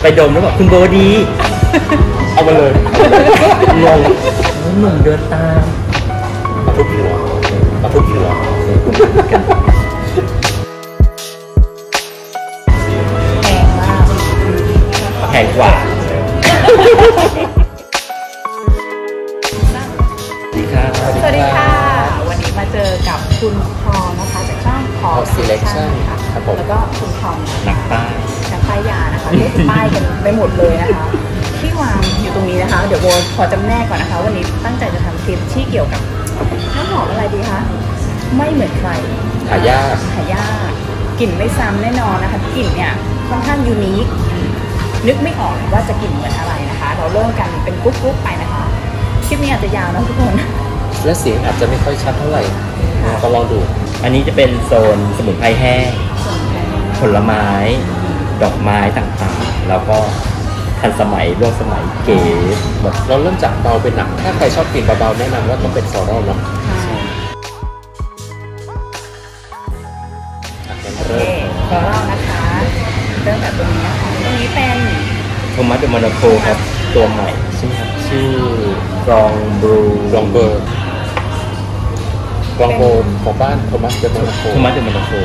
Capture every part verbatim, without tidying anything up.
ไปดมแล้วบอกคุณโบดีเอามาเลยงงหนุ่มเดินตามมาทุบหัวมาทุบหัวแพงกว่าสวัสดีค่ะวันนี้มาเจอกับคุณพอนะคะจากช่องพอ Selection ค่ะแล้วก็คุณทอมนักป้ายนักป้ายยานะคะเล่นป้ายกันไปหมดเลยนะคะที่วางอยู่ตรงนี้นะคะเดี๋ยวโบขอจำแนกก่อนนะคะวันนี้ตั้งใจจะทำคลิปที่เกี่ยวกับน้ำหอมอะไรดีคะไม่เหมือนใครหายากหายากกลิ่นไม่ซ้ำแน่นอนนะคะกลิ่นเนี่ยค่อนข้างยูนิคนึกไม่ออกว่าจะกลิ่นเหมือนอะไรนะคะเราเริ่มกันเป็นกรุ๊ปๆไปนะคะคลิปนี้อาจจะยาวนะทุกคนและเสียงอาจจะไม่ค่อยชัดเท่าไหร่ก็ลองดูอันนี้จะเป็นโซนสมุนไพรแห้งผลไม้ดอกไม้ต่างๆแล้วก็ทันสมัยร่วมสมัยเก๋หมดเราเริ่มจากเบาเป็นหนักถ้าใครชอบกลิ่นเบาๆแนะนำว่าต้องเป็นฟลอรัลเนาะโอเคฟลอรัลนะคะเริ่มจากตรงนี้นะคะตรงนี้เป็นโทมัสเดอะโมนาโคครับตัวใหม่ใช่ไหมครับชื่อกรองบรูกรองเบอร์กรองโบของบ้านโทมัสเดอะโมนาโคโทมัสเดอะโมนาโค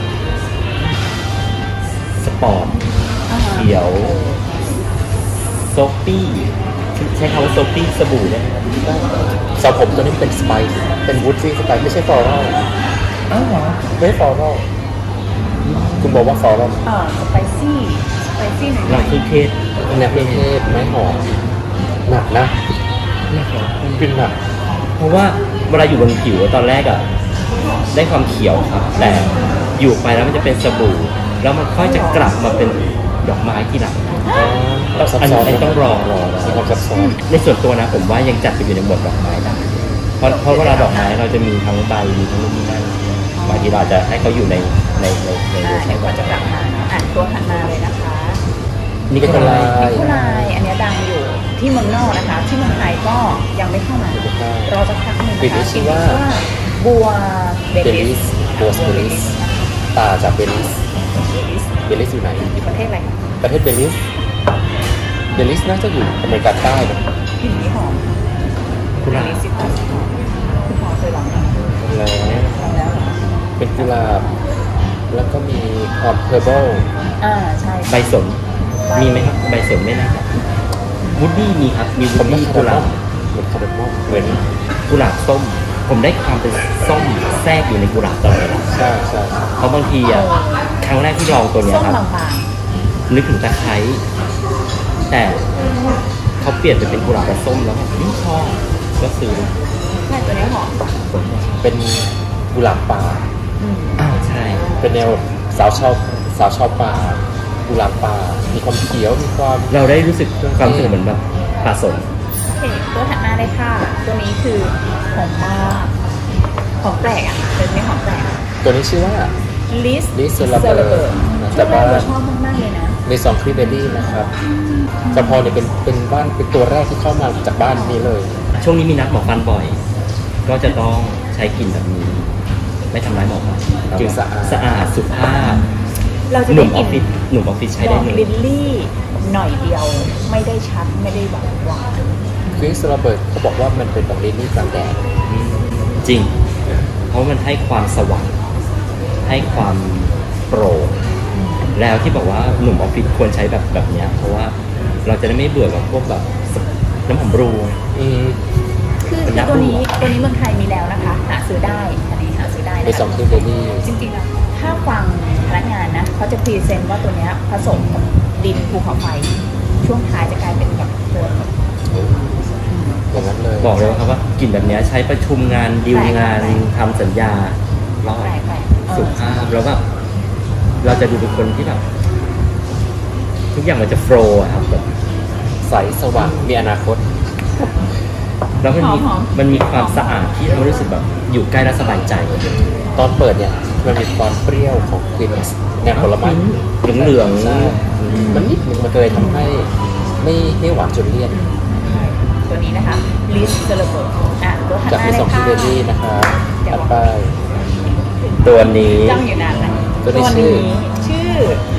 สปอร์ตเขียวโซปี้ใช้คำว่าโซปี้สบู่ได้สาวผมตัวนี้เป็นสไปซ์เป็นวูดซี่สไปซ์ไม่ใช่ฟลอรัลอ้าวเหรอไม่ใช่ฟลอรัลคุณบอกว่าฟลอรัลอ่าสไปซี่สไปซี่หน่อยหนักเครื่องเทศแนวเครื่องเทศไม้หอมหนักนะหนักเหรอมันเป็นหนักเพราะว่าเวลาอยู่บนผิวตอนแรกอะได้ความเขียวครับแต่อยู่ไปแล้วมันจะเป็นสบู่แล้วมันค่อยจะกลับมาเป็นดอกไม้ที่หลังอันนี้ต้องรอรอมีความซับซ้อนในส่วนตัวนะผมว่ายังจัดไปอยู่ในหมวดดอกไม้ได้เพราะเพราะเวลาดอกไม้เราจะมีทั้งใบมีทั้งนู่นนี่นั่นบางทีเราจะให้เขาอยู่ในในในในเวอร์ชันก่อนจะกลับมาอ่านตัวถัดมาเลยนะคะนิโคลายนิโคลายอันนี้ดังอยู่ที่เมืองนอกนะคะที่เมืองไทยก็ยังไม่เข้ามารอสักพักหนึ่งนะคะชื่อว่าบัวเบลิสบัวเบลิสตาจากเบลิสเบลิสอยู่ไหนประเทศอะไรประเทศเบลิสเบลิสน่าจะอยู่อเมริกาใต้นะกลิ่นนี้หอมกุหลาบคุณพอเคยลองแล้วแล้วเป็นกุหลาบแล้วก็มีความเพอร์เบิลอ่าใช่ใบสนมีไหมครับใบสนไม่นะครับวูดดี้มีครับมีวูดดี้กุหลาบเหมือนคาร์เดมอนเหมือนกุหลาบส้มผมได้ความเป็นส้มแทรกอยู่ในกุหลาบตลอดเวลาใช่ใช่เพราะบางทีอ่ะครั้งแรกที่ลองตัวนี้ครับนึกถึงตะไคร้แต่เขาเปลี่ยนไปเป็นกุหลาบส้มแล้วไม่ชอบก็ซื้อใช่ตัวนี้หอมเป็นกุหลาบป่าอ้าวใช่เป็นแนวสาวชอบสาวชอบป่ากุหลาบป่ามีความเขียวมีความเราได้รู้สึกความรู้สึกเหมือนแบบป่าสนโอเคตัวถัดมาเลยค่ะตัวนี้คือหอมมากหอมแปลกอ่ะเป็นไม่หอมแปลกตัวนี้ชื่อว่าลิสลิสเซอร์เบอร์แต่ว่าชอบมากๆเลยนะในซองครีเบลลี่นะครับจำพอเนี่ยเป็นเป็นบ้านเป็นตัวแรกที่เข้ามาจากบ้านนี้เลยช่วงนี้มีนัดหมอฟันบ่อยก็จะต้องใช้กลิ่นแบบนี้ไม่ทำร้ายหมอฟันกลิ่นสะอาดสะอาดสุภาพเราจะหนุ่มออฟฟิศหนุ่มออฟฟิศใช้ได้เลยลิลลี่หน่อยเดียวไม่ได้ชัดไม่ได้แบบหวานคริสโรเบิร์ตเขาบอกว่ามันเป็นดอกลิลลี่กลางแดดจริงเพราะมันให้ความสว่างให้ความโปร่งแล้วที่บอกว่าหนุ่มออฟฟิศควรใช้แบบแบบนี้เพราะว่าเราจะได้ไม่เบื่อกับพวกแบบน้ำหอมบรูคือตัวนี้ตัวนี้เมืองไทยมีแล้วนะคะหาซื้อได้อันนี้หาซื้อได้ในสองที่เดลี่จริงๆแล้วถ้าฟังพนักงานนะเขาจะพรีเซนต์ว่าตัวนี้ผสมกับดินภูเขาไฟช่วงท้ายจะกลายเป็นแบบตัวอย่างนั้นเลยบอกเลยครับว่ากลิ่นแบบนี้ใช้ประชุมงานดีลงานทำสัญญารอดสุภาพแล้วแบบเราจะดูเป็นคนที่แบบทุกอย่างมันจะโฟล์ครับแบบใสสว่างมีอนาคตแล้วมันมีมันมีความสะอาดที่เรารู้สึกแบบอยู่ใกล้และสบายใจตอนเปิดเนี่ยมันมีความเปรี้ยวของกลิ่นแนวผลไม้เหลืองๆมันนิดนึงมันเลยทำให้ไม่ไม่หวานจนเลี่ยนตัวนี้นะคะลิสเซอร์เบิร์ตอ่ะตัวถัดมาเลยค่ะจากที่สองที่เบลลี่นะคะถัดไปตัวนี้จ้องอยู่นานนะตัวนี้ชื่อชื่อเอ็ก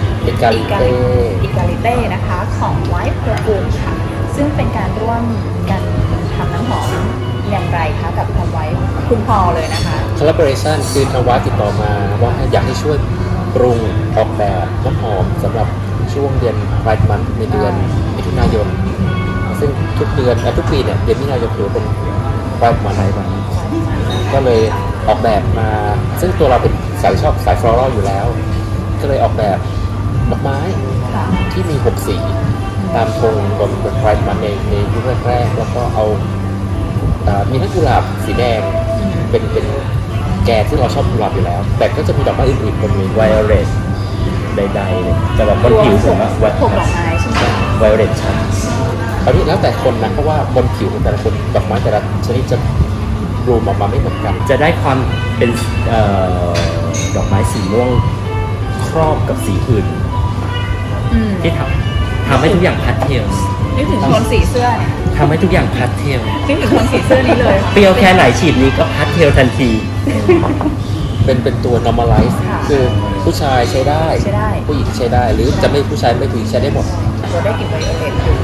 กาลิเต้อิกาลิเต้นะคะของไวท์เพอร์ฟูมค่ะซึ่งเป็นการร่วมกันทำน้ำหอมอย่างไรคะกับทางไวท์คุณพอเลยนะคะ collaboration คือทางวัดติดต่อมาว่าอยากให้ช่วยปรุงออกแบบน้ำหอมสำหรับช่วงเดือนปลายมันในเดือนมิถุนายนซึ่งทุกเดือนและทุกปีเนี่ยเดือนมิถุนายนถือเป็นปลายมันก็เลยออกแบบมาซึ่งตัวเราเป็นสายชอบสายฟลอรัลอยู่แล้วก็เลยออกแบบดอกไม้ที่มีหกสีตามธงบนบนไพร์มันในในยุคแรกๆแล้วก็เอามีทั้งกุหลาบสีแดงเป็นเป็นแกนที่เราชอบกุหลาบอยู่แล้วแต่ก็จะมีดอกไม้อื่นๆบนนี้ไวโอเลตใดๆเลยแต่แบบบนผิวผมว่าวัดหกดอกไม้ใช่ไหมไวโอเลตชัดตอนนี้แล้วแต่คนนะเพราะว่าบนผิวของแต่ละคนดอกไม้แต่ละชนิดจะรูมออกมาไม่เหมือนกันจะได้ความเป็นเออดอกไม้สีม่วงครอบกับสีอื่นอืมที่ทำทำให้ทุกอย่างพาสเทลนึกถึงโทนสีเสื้อเนี่ยทำให้ทุกอย่างพาสเทลนึกถึงโทนสีเสื้อนี้เลยเปรี้ยวแค่ไหนฉีดนี้ก็พาสเทลทันทีเป็นเป็นตัว normalize ค่ะคือผู้ชายใช้ได้ใช้ได้ผู้หญิงใช้ได้ หรือจะไม่ผู้ชายไม่ผู้หญิงใช้ได้หมดเราได้กลิ่นไวโอเลตอยู่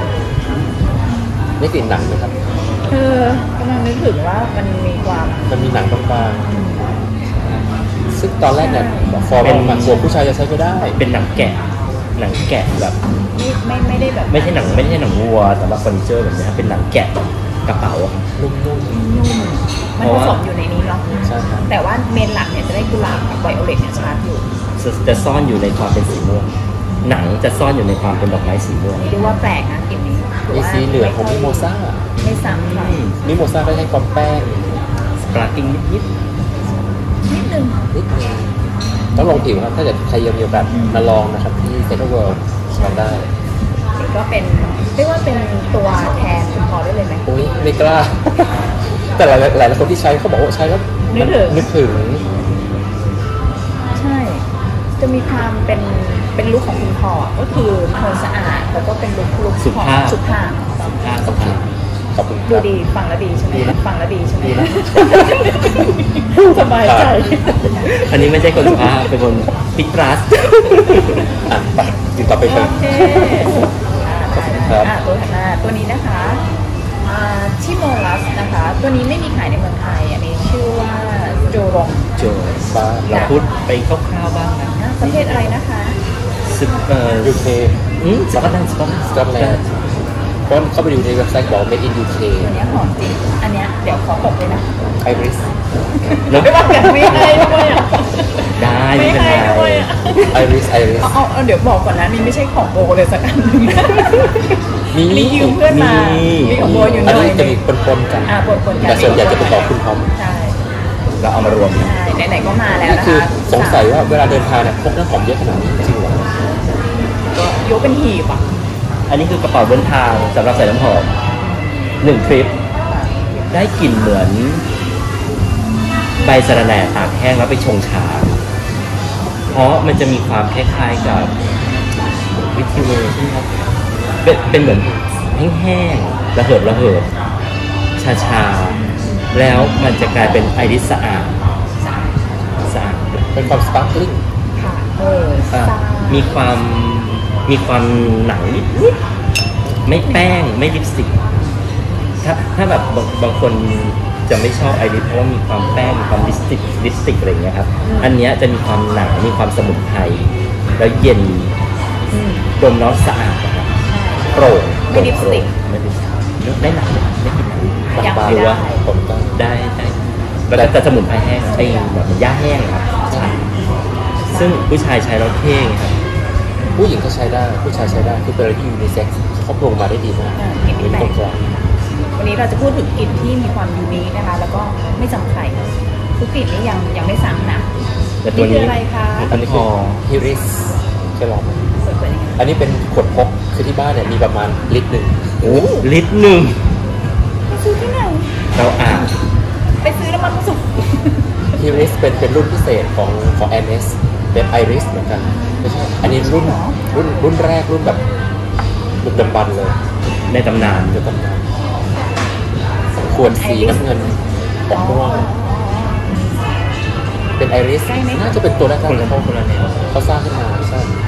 ไม่กลิ่นหนังนะครับเออกำลังนึกถึงว่ามันมีความมันมีหนังบางๆซึ่งตอนแรกเนี่ยฟอร์เป็นมมันตัวผู้ชายจะใช้ไม่ได้เป็นหนังแกะหนังแกะแบบไม่ไม่ไม่ได้แบบไม่ใช่หนังไม่ใช่หนังวัวสำหรับเฟอร์นิเจอร์แบบนี้เป็นหนังแกะกระเป๋านุ่มนุ่มมันเพราะผว่าสมอยู่ในนี้เนาะๆใช่ครับแต่ว่าเมนหลักเนี่ยจะได้กุหลาบกับไวโอเลตเนี่ยชัดอยู่จะจะซ่อนอยู่ในความเป็นสีม่วงหนังจะซ่อนอยู่ในความเป็นดอกไม้สีม่วงนี่เรียกว่าแปลกนะกลิ่นนี้ถืมีว่าสีเหลืองของมิโมซ่าไม่ซ้ำใครมิโมซ่าก็ให้ความแป้งสปาร์กิ้งนิดนิดนึงนิดนึงต้องลองผิวครับ ถ้าเกิดใครยังมีโอกาสมาลองนะครับ ที่เซ็นทรัลเวิลด์ลองได้นี่ก็เป็นเรียกว่าเป็นตัวแทนคุณพอได้เลยไหมอุ้ยไม่กล้า แต่หลายหลายคนที่ใช้เขาบอกว่าใช้แล้วนึกถึงนึกถึงใช่ จะมีความเป็นเป็นลุคของคุณพอก็คือโทนสะอาดแล้วก็เป็นลุคลุคสุภาพสุภาพๆห้าสโอเคภาพขอบคุณคดูรับดีฟังแล้วดีใช่ไหมดีนะฟังแล้วดีใช่ไหมดีนะสบายใจอันนี้ไม่ใช่คนสุภาพเป็นคนปิตรัสอ่ะไปกินต่อไปโอเถอะเคครับอ่าตัวถัดมาตัวนี้นะคะอ่าชิโมลัสนะคะ ตัวนี้ไม่มีขายในเมืองไทย อันนี้ชื่อว่าโจรงโจบ้าเราพูดไปคร่าวๆบ้างนะอ่ะประเทศอะไรนะคะซึเอ่อยูเคอืมสกอตแลนด์สกอตแลนด์สกอตแลนด์เพราะเข้าไปดูในเว็บไซต์บอก made in ยู เคตัวเนี้ยหอมจริง อันเนี้ยเดี๋ยวขอตกเลยนะ Iris แล้วไม่ว่ากันไม่ให้ด้วยอ่ะได้ไม่เป็นไรให้ด้วยอ่ะ Iris Iris เอาเอาเอาเดี๋ยวบอกก่อนนะนี่ไม่ใช่ของโบเลยสักอันหนึงมีอันนี้ยืมเพื่อนมามีมีของโบอยู่หอันน่อยนี้หจะนึมีงปนๆกันอ่าปนปนๆกันแต่ส่วนใหญ่จะเป็นต่อคุณพร้อมใช่เราเอามารวมกันใช่ไหนๆก็มาแล้วนี่นะคือคะสงสัยว่าเวลาเดินทางเนี่ยพกน้ำหอมเยอะขนาดนี้จริงเหรอก็ยกเป็นหีบอ่ะอันนี้คือกระเป๋าเดินทางสำหรับใส่น้ำหอมหนึ่งทริป ได้กลิ่นเหมือนใบสะระแหน่ตากแห้งแล้วไปชงชา เพราะมันจะมีความคล้ายๆกับวิทิเวอร์ใช่ไหมครับเป็นเป็นเหมือนแห้งๆระเหิดระเหิดชาชาๆแล้วมันจะกลายเป็นไอริสสะอาดสะอาดเป็นความสปาร์คลิ่งค่ะเอออ่ะซ่ามีความมีความหนังนิดๆไม่แป้งไม่ลิปสติก ถ้าถ้าแบบบางบางคนจะไม่ชอบไอริสเพราะว่ามีความแป้งมีความลิปสติกลิปสติกอะไรอย่างเงี้ยครับ อันเนี้ยจะมีความหนามีความสมุนไพรแล้วเย็นอืมดมแล้วสะอาดนะครับใช่โปร่งไม่ลิปสติกไม่ลิปสติกได้หนักไหมไม่กินหนักยังบางไม่หรือได้ว่าๆผมต้องได้ได้แล้วก็จะสมุนไพรแห้งไอ้แบบมันย่าแห้งครับใช่ซึ่งผู้ชายใช้แล้วเท่ไงครับผู้หญิงก็ใช้ได้ ผู้ชายใช้ได้คือเป็นอะไรที่ยูนิเซ็กซ์เขาปรุงมาได้ดีมากอ่ากลิ่นที่เป็นแปลตรกงกลางวันนี้เราจะพูดถึงกลิ่นที่มีความยูนิคนะคะ แล้วก็ไม่จำใครทุกกลิ่นนี้ยังยังไม่ซ้ำนะแต่ตัวนี่นี้คืออะไรคะอันนี้คือฮิริสเคยลองไหมสวยๆอย่างนี้อันนี้เป็นขวดพกคือที่บ้านเนี่ยมีประมาณลิตรหนึ่งโอ้ลิตรหนึ่งไปซื้อที่ไหนเราอ่านไปซื้อน้ำมันสุกฮิริสเป็นเป็นรุ่นพิเศษของของ เอ็น เอส เป็นไอริสเหมือนกันไม่ใช่อันนี้รุ่นรุ่นรุ่นแรกรุ่นแบบรุ่นดำบันเลยในตำนานเดี๋ยวตำนานขวดสีน้ำเงินออกม่วงเป็นไอริสน่าจะเป็นตัวแรกๆคนเลละยคนละแนวเขาสร้างขึ้นมาใช่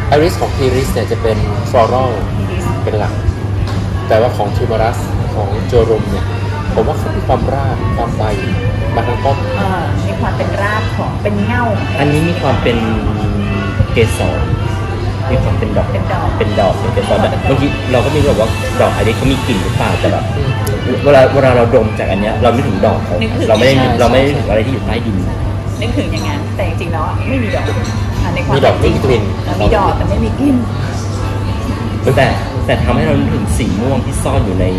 ไอริสของพีริสเนี่ยจะเป็นฟลอรัล Iris เป็นหลัก แต่ว่าของทูมารัสของโจโรมเนี่ยผมว่าเขามีความรากความใบมาทั้งต้นเอ่อมีความเป็นรากของเป็นเง่าอันนี้มีความเป็นเกสรมีความเป็นดอกเป็นดอกเป็นดอกเป็นเกสรแบบบางทีเราก็มีแบบว่าดอกอันนี้เขามีกลิ่นหรือเปล่าแต่แบบเวลาเวลาเราดมจากอันเนี้ยเราไม่ถึงดอกเขานึกถึงเราไม่ได้ใช่เราไม่ได้ใช่ถึงอะไรที่อยู่ใต้ดินนึกถึงอย่างนั้นแต่จริงๆแล้วอะไม่มีดอกอ่ะในความมีดอกจริงไม่มีกลิ่นมีดอกแต่ไม่มีกลิ่นแต่แต่ทำให้เรานึกถึงสีม่วงที่ซ่อนอยู่ใน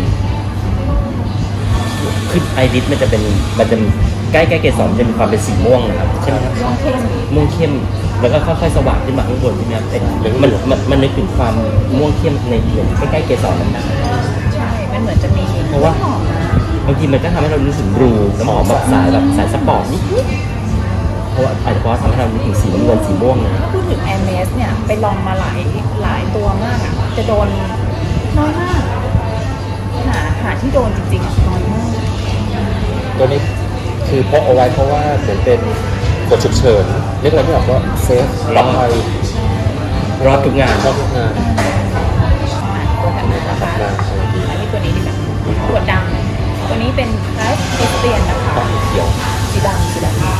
คือไอริสมันจะเป็นมันจะใกล้ใกล้เกสรจะมีความเป็นสีม่วงนะครับใช่ไหมครับม่วงเข้มม่วงเข้มแล้วก็ค่อยๆสว่างขึ้นมาข้างบนใช่ไหมครับเอ๊ะเหลืองๆมันมันมันนึกถึงความม่วงเข้มในเหมือนใกล้ๆเกสรนั้นนะใช่ มันเหมือนจะมีเพราะว่าหอมนะบางทีมันก็ทำให้เรานึกถึงรูน้ำหอมแบบสายแบบสายสปอร์ตนิดๆเพราะว่าอาจจะเพราะทำให้เรานึกถึงสีน้ำเงินสีม่วงนะถ้าพูดถึงแอร์เมสเนี่ยไปลองมาหลายหลายตัวมากอ่ะจะโดนน้อยมากหาหาที่โดนจริงๆอ่ะน้อยมากตัวนี้คือพกเอาไว้เพราะว่าเหมือนเป็นกฎฉุกเฉินเรียกอะไรไม่ออกว่าเซฟปลอดภัยรอดทุกงานรอบทุกงานตัวกันนะคะทำงานอะไรดีอันนี้ตัวนี้ดีแบบตัวดำตัวนี้เป็นคลาสเอสเตียนนะคะต้องเขียวสีดำสีดำ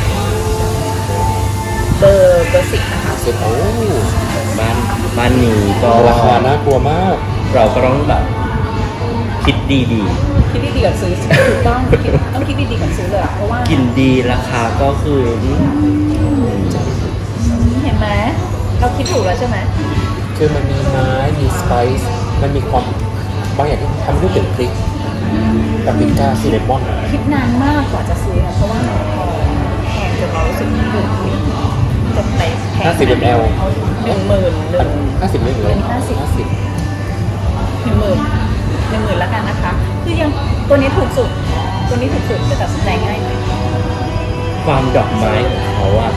เบอร์เบอร์สิบนะคะเสร็จโอ้บ้านบ้านนี้ก็ราคาน่ากลัวมากเราก็ต้องแบบคิดดีคิดดีๆก่อนซื้อถูกต้องคิดต้องคิดดีๆก่อนซื้อเลยอะเพราะว่าๆกินดีราคาก็คืออืมเห็นไหมเราคิดถูกแล้วใช่ไหมคือมันมีไม้มีสไปซ์มันมีความบางอย่างที่ทำให้รู้ถึงพริกปาปริก้าซินนามอนคิดนานมากกว่าจะซื้อนะเพราะว่ามันแพงแพงจนเรารู้สึกถูกจะไปแพงห้าสิบ มลเอาหนึ่งหมื่นหนึ่งห้าสิบไม่เหลือห้าสิบห้าสิบหนึ่งหมื่นหนึ่งหมื่นแล้วกันนะคะ คือยังตัวนี้ถูกสุด ตัวนี้ถูกสุดจะตัดสินใจง่ายหน่อยความดอกไม้ของเขาอะ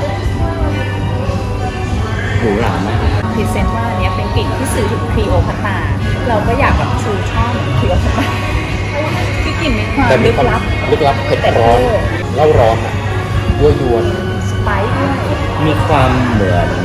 หรูหรามากพรีเซนต์ว่าอันเนี้ยเป็นกลิ่นที่สื่อถึงคลีโอพัตตราเราก็อยากแบบชูช่อเหมือนคลีโอพัตตราคือกลิ่นมีความแต่มีลึกความลับลึกลับเผ็ดแต่ร้อนเออเล่าร้อนอ่ะยั่วยวนสไปซ์ด้วยมีความเหมือน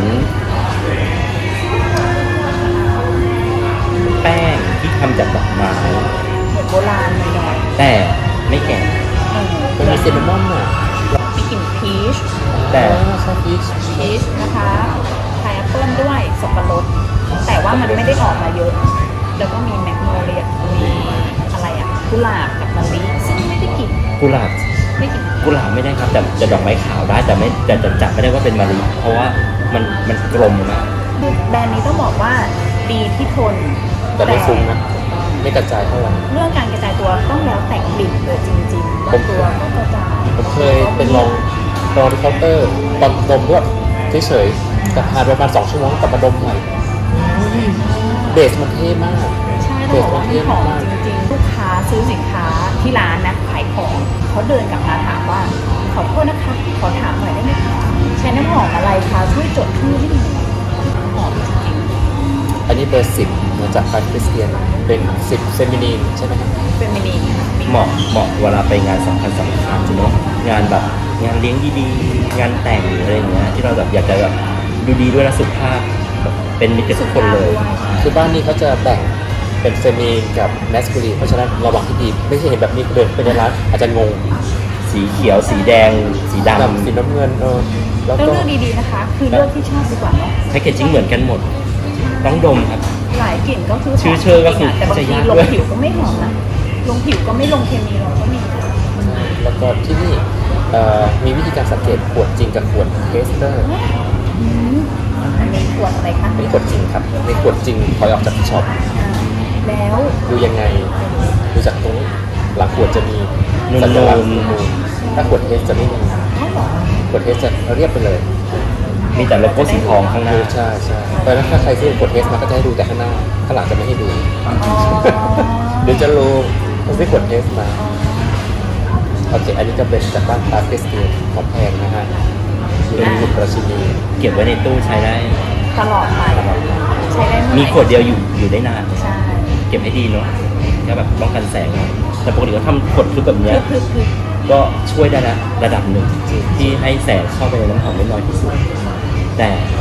แป้งที่ทำจากดอกไม้เหมือนโบราณหน่อยแต่ไม่แก่ๆเออมันมีซินนามอนอ่ะมีกลิ่นพีชแต่อ่าชอบพีชพีชนะคะไพแอปเปิ้ลด้วยสับปะรดแต่ว่ามันไม่ได้ออกมาเยอะ แล้วก็มีแมกโนเลียมีอะไรอ่ะกุหลาบกับมะลิซึ่งไม่ได้กลิ่นกุหลาบไม่กลิ่นกุหลาบไม่ได้ครับแต่จะดอกไม้ขาวได้แต่ไม่แต่จะจับไม่ได้ว่าเป็นมะลิเพราะว่ามันมันกลมมากคือแบรนด์นี้ต้องบอกว่าดีที่ทนแต่ไม่ฟุ้งนะไม่กระจายเท่าไหร่เรื่องการกระจายตัวต้องแล้วแต่กลิ่นเลยจริงๆบางตัวก็กระจายผมเคยเป็นลองรอที่เคาน์เตอร์ตอนดมด้วยเฉยๆแต่ผ่านประมาณสองชั่วโมงกลับมาดมใหม่เบสมันเท่มากใช่ต้องบอกว่ามันหอมจริงๆ ลูกค้าซื้อสินค้าที่ร้านนะขายของเขาเดินกลับมาถามว่าขอโทษนะคะขอถามหน่อยได้ไหมคะใช้น้ำหอมอะไรคะช่วยจดชื่อให้หน่อยหอมจริงอันนี้เบอร์สิบมาจากคาร์คริสเตียนเป็นสิบเฟมินีนใช่ไหมครับๆเป็นมินิเหมาะเหมาะเวลาไปงานสำคัญสำคัญเนาะงานแบบงานเลี้ยงดีๆงานแต่งอะไรอย่างเงี้ยที่เราแบบอยากจะแบบดูดีด้วยนะสุภาพแบบเป็นมิตรกับทุกคนเลยคือบ้านนี้เขาจะแบ่งเป็นเฟมินีนกับแมสคูลีนเพราะฉะนั้นระวังที่ดีไม่ใช่เห็นแบบนี้เดินไปในร้านอาจจะงงสีเขียวสีแดง สีดกับสีน้ำเงินเออแล้วต้องก็เลือกดีๆนะคะ คือเลือกที่ชอบดีกว่าเนาะำแพคเกจจิ้งเหมือนกันหมด ต้องดมครับหลายกลิ่นก็คือหมชื่อเชิงก็คือแต่บางจะทียากลด้งวยผิวก็ไม่หอมนะลงผิวก็ไม่ลงเคมีลงก็มีแล้วก็ที่นี่เอ่อมีวิธีการสังเกตขวดจริงกับขวดเทสเตอร์อืมอันนี้ขวดอะไรคะอันนี้ขวดจริงครับในขวดจริงถอยออกจากช็อปอ่าแล้วดูยังไงดูจากตรงนี้หลังขวดจะมีนูนๆสัญลักษณ์นูนๆถ้าขวดเทสจะไม่มีเขาบอกขวดเทสจะเรียบไปเลยมีแต่โลโก้สีทองข้างหน้าใช่ใช่เพราะฉะนั้นถ้าใครซื้อขวดเทสมาก็จะให้ดูแต่ข้างหน้าข้างหลังจะไม่ให้ดูอ๋อเดี๋ยวจะรู้ผมซื้อขวดเทสมาโอเคอันนี้ก็เป็นจากบ้านตาคริสเตียนของแพงนะฮะเป็นกลุ่มราชินีเก็บไว้ในตู้ใช้ได้ตลอดไปใช้ได้เมื่อไหร่มีขวดเดียวอยู่อยู่ได้นานใช่เก็บให้ดีเนาะแค่แบบป้องกันแสงหน่อยแต่ปกติเขาทำขวดทึบแบบเนี้ยคือคือก็ช่วยได้นะระดับหนึ่งที่ให้แสงเข้าไปในน้ำหอมได้น้อยที่สุด แต่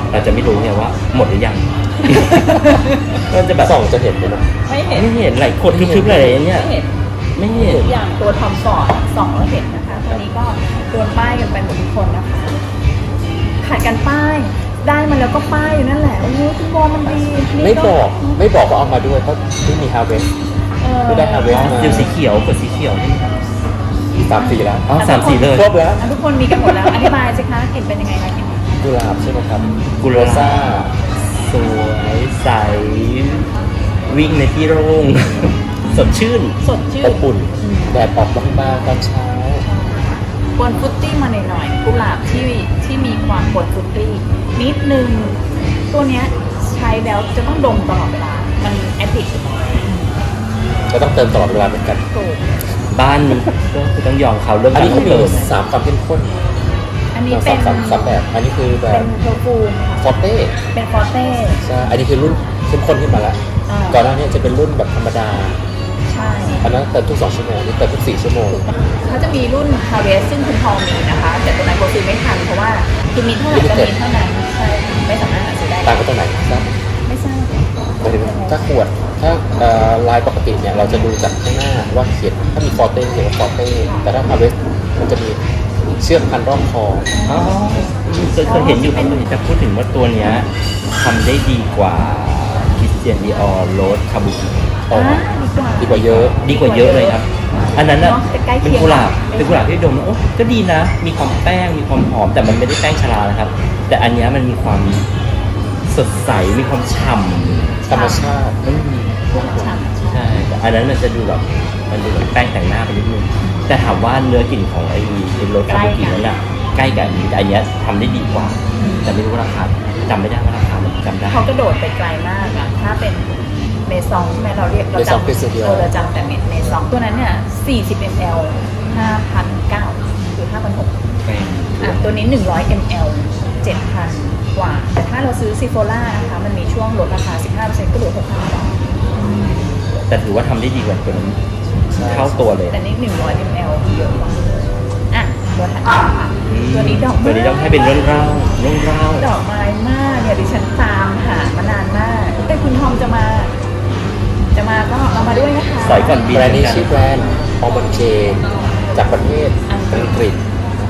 เราจะไม่รู้ไงว่าหมดหรือยัง ก็จะแบบส่องจะเห็นไหมนะไม่เห็นไม่เห็นไหลขดทึบๆอะไรอย่างเงี้ยไม่เห็นไม่เห็นอย่างตัวทอมฟอร์ดสองแล้วเห็นนะคะตัวนี้ก็โดนป้ายกันไปหมดทุกคนนะคะขาดกันป้ายได้มาแล้วก็ป้ายอยู่นั่นแหละโอ้ยคุณบอลมันดีนี่ไม่บอกไม่บอกว่าเอามาด้วยเพราะไม่มีฮาร์เวสเออไม่ได้ฮาร์เวสอ๋อสีเขียวกดสีเขียวนี่ครับสามสีแล้วอ๋อสามสีเลยครบแล้วอ่ะทุกคนมีกันหมดแล้วอธิบายสิคะกลิ่นเป็นยังไงคะกลิ่นกุหลาบใช่ไหมครับกุหลาบซ่าสวยใสวิ่งในที่โล่ง สดชื่นสดชื่อน บอุ่นแดดออกบางๆตอนเช้าปนฟรุตตี้มาหน่อยๆกุหลาบที่ที่มีความปนฟรุตตี้นิดนึงตัวเนี้ยใช้แล้วจะต้องดมตลอดเวลามันแอดดิกก็ต้องเติมตลอดเวลาเหมือนกันถูกบ้านก็คือต้องยอมเขาเรื่องอันการนี้ต้ก็องมีเติมสามความเข้มข้นอันนี้สาเป็มนสามสามแบบ อันนี้คือแบเป็บนเพอร์ฟูมค่ะฟอร์เต้เป็นฟอร์เต้ใช่อันนี้คือรุ่นเข้มข้นขึ้นมาแล้วอ่าก่อนหน้านี้จะเป็นรุ่นแบบธรรมดาใช่อันนั้นเติมทุกสองชั่วโมงนี่เติมทุกสี่ชั่วโมงเขาจะมีรุ่น Harvest ซึ่งคุณทองมีนะคะ แต่ตัวนั้นโบซื้อไม่ทันเพราะว่าคือมีเท่าไหร่ก็มีเท่านั้นใช่ไม่สามารถหาซื้อได้ต่างกันตรงไหนทราบไม่ทราบหมายถึงถ้าขวดถ้าเอ่อลายปกติเนี่ยเราจะดูจากข้างหน้าว่าเขียนถ้ามีฟอร์เต้เขียนว่าฟอร์เต้แต่ถ้าฮาร์เวสมันจะมีเชือกพันรอบคออ๋อเคยเคยเห็นอยู่ครับเคยเห็นแต่พูดถึงว่าตัวเนี้ยทำได้ดีกว่าคริสเตียนดีออร์โรสคาบูกิอ๋ออ่าดีกว่าดีกว่าเยอะดีกว่าเยอะเลยครับ อันนั้นน่ะเนอะแต่ใกล้เคีเป็นยงกุหลาบกันเป็นกุหลาบที่ดมแล้วโอ้ก็ดีนะ มีความแป้งมีความหอมแต่มันไม่ได้แป้งชรานะครับ แต่อันเนี้ยมันมีความสดใสมีความฉ่ำธรรมชาติอืมฉ่ำใช่แต่อันนั้นมันจะดูแบบมันดูแบบแป้งแต่งหน้าไปนิดนึงแต่ถามว่าเนื้อกลิ่นของไอ้ไอ้รสคาบูกินั้นน่ะใกล้กับอันนี้แต่อันเนี้ยทำได้ดีกว่า แต่ไม่รู้ว่าราคาจำไม่ได้ว่าราคามันจำได้เขากระโดดไปไกลมากอะถ้าเป็นเมซองใช่ไหมเราเรียกเราเมซองจำ Christian Dior เออเราจำแต่เมซองตัวนั้นเนี่ยสี่สิบมิลลิลิตร ห้าพันเก้าร้อยหรือห้าพันหกร้อยแป้งอ่ะตัวนี้หนึ่งร้อยมิลลิลิตร เจ็ดพัน กว่า แต่ถ้าเราซื้อซีโฟล่านะคะ มันมีช่วงลดราคา สิบห้าเปอร์เซ็นต์ ก็เหลือหกพันบาทแต่ถือว่าทำได้ดีกว่าตัวนั้นเท่าตัวเลยแต่นี่หนึ่งร้อยมิลลิลิตร เยอะกว่า อ่ะ ตัวถัดมาค่ะตัวนี้ดอกไม้ตัวนี้ต้องให้เป็นเรื่องเล่าเรื่องเล่าดอกไม้มากเนี่ยดิฉันตามหามานานมาก แต่คุณทอมจะมา จะมาก็เอามาด้วยนะคะสอยก่อนบินแบรนด์นี้กันชื่อแบรนด์ออมอนเจจากประเทศอังกฤษ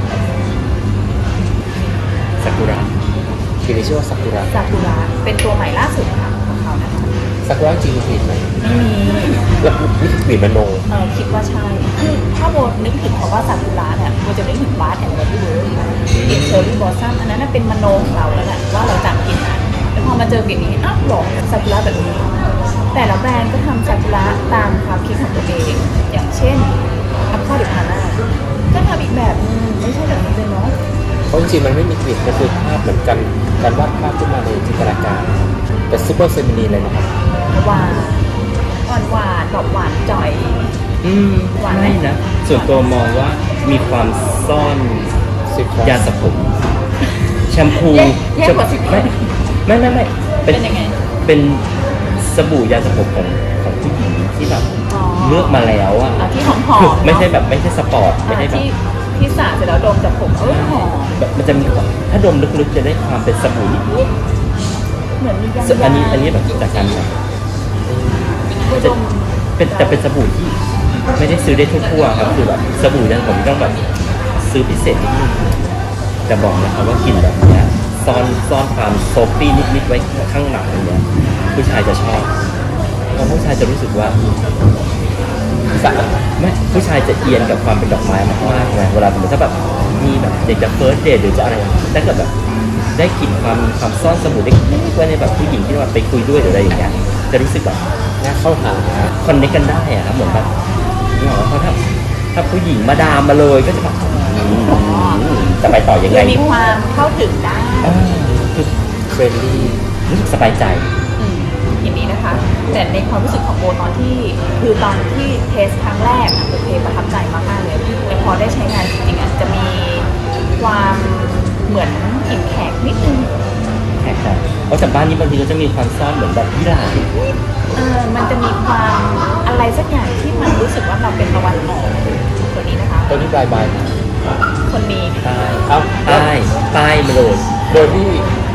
ซากุระชื่อนี้ชื่อว่าซากุระซากุระเป็นตัวใหม่ล่าสุดค่ะของเขานะคะซากุระจริงมีกลิ่นไหมไม่มีแล้วนี่คือกลิ่นมโนเออคิดว่าใช่คือถ้าโบนึกถึงคำว่าซากุระเนี่ยโบจะนึกถึงบาร์แอนด์เบอร์รี่เวิร์ดกลิ่นเชอร์รี่บลอสซัมอันนั้นนะเป็นมโนของเราแล้วแหละว่าเราจำกลิ่นนั้นแต่พอมาเจอกลิ่นนี้อ้าวหลงซากุระแบบนี้ แต่ละแบรนด์ก็ทำซากุระตามความคิดของตัวเอง อย่างเช่นอัพพอร์ตพาน่าก็ทำอีกแบบนึงไม่ใช่แบบนี้เลยเนาะเพราะจริงๆมันไม่มีกลิ่นมันคือภาพเหมือนกันการวาดภาพขึ้นมาในจินตนาการแต่ซูเปอร์เฟมินีนเลยนะครับหวานอ่อนหวานแบบหวานจ่อยอืมหวานไหมไม่นะ ส่วนตัวมองว่ามีความซ่อนสิบยาสระผมแชมพูแยกแยกกว่าสิบไม่ไม่ไม่ไม่เป็นยังไงเป็นสบู่ยาสระผมของของผู้หญิงที่แบบอ๋อเลือกมาแล้วอะอ่ะที่หอมหอมไม่ใช่แบบไม่ใช่สปอร์ตไม่อ่ะใช่แบบที่ที่สระเสร็จแล้วดมจากผมเออหอมแบบมันจะมีความถ้าดมลึกๆจะได้ความเป็นสบู่นิดเหมือนมียางๆอันนี้อันนี้แบบจากการแบบก็ดมเป็นแต่เป็นสบู่ที่ไม่ได้ซื้อได้ทั่วๆครับคือแบบสบู่ยันผมต้องแบบซื้อพิเศษนิดนึงแต่บอกนะครับว่ากลิ่นแบบเนี้ยซ่อนซ่อนความโซฟี่นิดๆไว้ข้างหลังอย่างเนี้ยผู้ชายจะชอบเพราะผู้ชายจะรู้สึกว่าสะอาดไม่ผู้ชายจะเอียนกับความเป็นดอกไม้มากๆนะเวลาสมมติถ้าแบบมีแบบเด็กจะเฟิร์สเดทหรือจะอะไรถ้าเกิดแบบได้กลิ่นความความซ่อนสบู่เล็กๆไว้ในแบบผู้หญิงที่เราไปคุยด้วยหรืออะไรอย่างเงี้ยจะรู้สึกแบบน่าเข้าหาคอนเนคกันได้อะครับเหมือนแบบนี่หรอเพราะถ้าถ้าผู้หญิงมาดามมาเลยก็จะแบบอืมจะไปต่อยังคืไงอมีความเข้าถึงได้อ่าคือเฟรนลี่รู้สึกสบายใจอืมอย่างนี้นะคะ แต่ในความรู้สึกของโบตอนที่คือตอนที่เทสครั้งแรกอะโอเคประทับใจมากๆเลยแต่พอได้ใช้งานจริงๆอะจะมีความเหมือนกลิ่นแขกนิดนึงแขกแต่เพราะจากบ้านนี้บางทีก็จะมีความซ่อนเหมือนแบบยี่หร่าเออมันจะมีความอะไรสักอย่างที่มันรู้สึกว่าเราเป็นตะวันออกตัวนี้นะคะตัวนี้บายบายคนมีใต้เอ้าใต้ใต้มาเลยโดยที่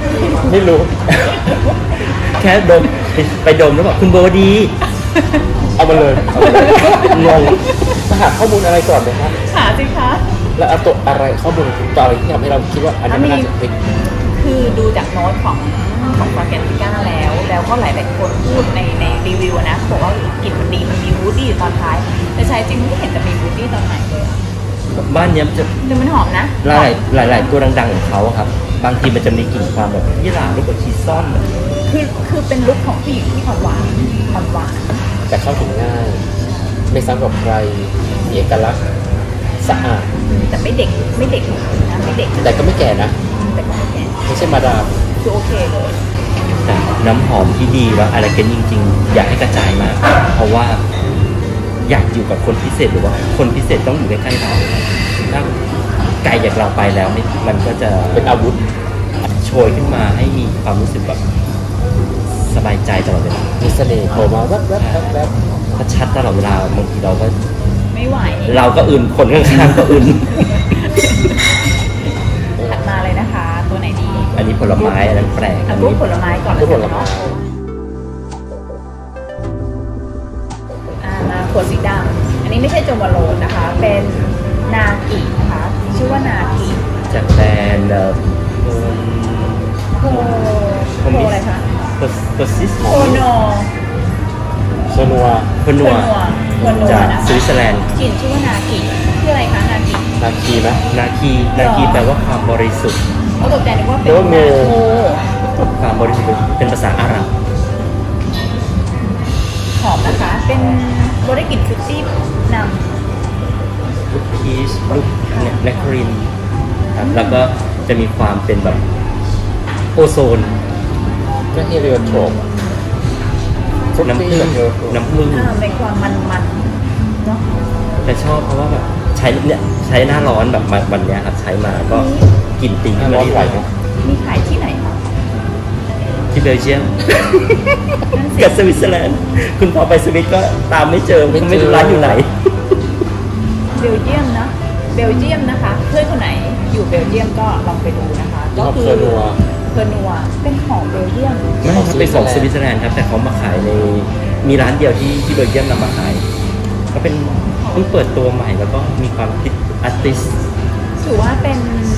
ไม่รู้แค่ดมไปดมแล้วบอกคุณโบดีเอามาเลยเอามาเลยงงจะหาข้อมูลอะไรก่อนไหมครับหาสิคะแล้วเอาตัวอะไรข้อมูลตัวอะไรที่ทำให้เราคิดว่าอันนี้มันน่าจะเป็นคือดูจากโน้ตของของฟาเกนติก้าแล้ว แล้วก็หลายๆคนพูดในในรีวิวนะบอกว่ากลิ่นมันดีมันมีวูดดี้ตอนท้ายแต่ใช้จริงไม่เห็นจะมีวูดดี้ตอนไหนเลยอะบ้านเนี้ยมันจะแต่มันหอมนะหลายหลายหลายตัวดังๆของเขาอะครับ บางทีมันจะมีกลิ่นความแบบยี่หร่าลูกกระชีซ่อนคือคือเป็นลุคของผู้หญิงที่อ่อนหวานอ่อนหวานแต่เข้าถึงง่าย ไม่ซ้ำกับใครมีเอกลักษณ์สะอาดแต่ไม่เด็กไม่เด็กนะไม่เด็กแต่ก็ไม่แก่นะแต่ก็ไม่แก่ไม่ใช่มาดามคือโอเคเลยแต่น้ำหอมที่ดีแล้วอะไรกันจริงๆ อยากให้กระจายมาก เพราะว่าอยากอยู่กับคนพิเศษหรือว่าคนพิเศษต้องอยู่ใกล้ๆเราถ้าไกลจากเราไปแล้วนี่มันก็จะเป็นอาวุธโชยขึ้นมาให้มีความรู้สึกแบบสบายใจตลอดเวลามีเสน่ห์โผล่มาแวบๆแวบๆแวบถ้าชัดตลอดเวลาบางทีเราก็ไม่ไหวเราก็อื่นคนข้างๆก็อื่นถัดมาเลยนะคะ ตัวไหนดีอันนี้ผลไม้อันนั้นแปลกอัเอานรูนี้ปผลไม้ก่อนรูปผลไม้อ่ามาขวดสีดำอันนี้ไม่ใช่โจมาโลนนะคะ เป็นนากินะคะ ชื่อว่านากิจากแบรนด์เอ่อโคโคอะไรคะโคซิสโคโนโซนัวโคนัวโคนัวจากนะคะสวิตเซอร์แลนด์กลิ่นชื่อว่านากิชื่ออะไรคะนากินาคีไหมนาคีนาคีแปลว่าความบริสุทธิ์เขาตกใจนึกว่าเป็นโอ้โหนาโคความบริสุทธิ์เป็นภาษาอาหรับหอมนะคะ เป็นโบได้กลิ่นฟรุตตี้นลูกพีชลูกแนครินครับแล้วก็จะมีความเป็นแบบโอโซนก็เฮเรียโทรปฟรุตน้ำตี้ผึ้งกับเฮเรียโทรปน้ำผึ้งำอ่าเป็นความมันๆเนาะแต่ชอบเพราะว่าแบบใช้เนี่ยใช้หน้าร้อนแบบมาวันเนี้ยครับใช้มาก็กลิ่นติงขึ้นมาที่ไหลมีขายที่ไหนคะที่เบลเยียมนั่นสิกับสวิตเซอร์แลนด์คุณพอไปสวิตก็ตามไม่เจอไม่รู้ร้านอยู่ไหนเบลเยียมนะ เบลเยียมนะคะ เพื่อนคนไหนอยู่เบลเยียมก็ลองไปดูนะคะชอบก็คืเพอร์นัวเพอร์นัว เป็นของเบลเยียมไม่ครับเป็นของสวิตเซอร์แลนด์ครับแต่เขามาขายในมีร้านเดียวที่ที่เบลเยียมนำมาขายก็เป็นเพิ่งเปิดตัวใหม่แล้วก็มีความคิดอาร์ติสถือว่าเป็น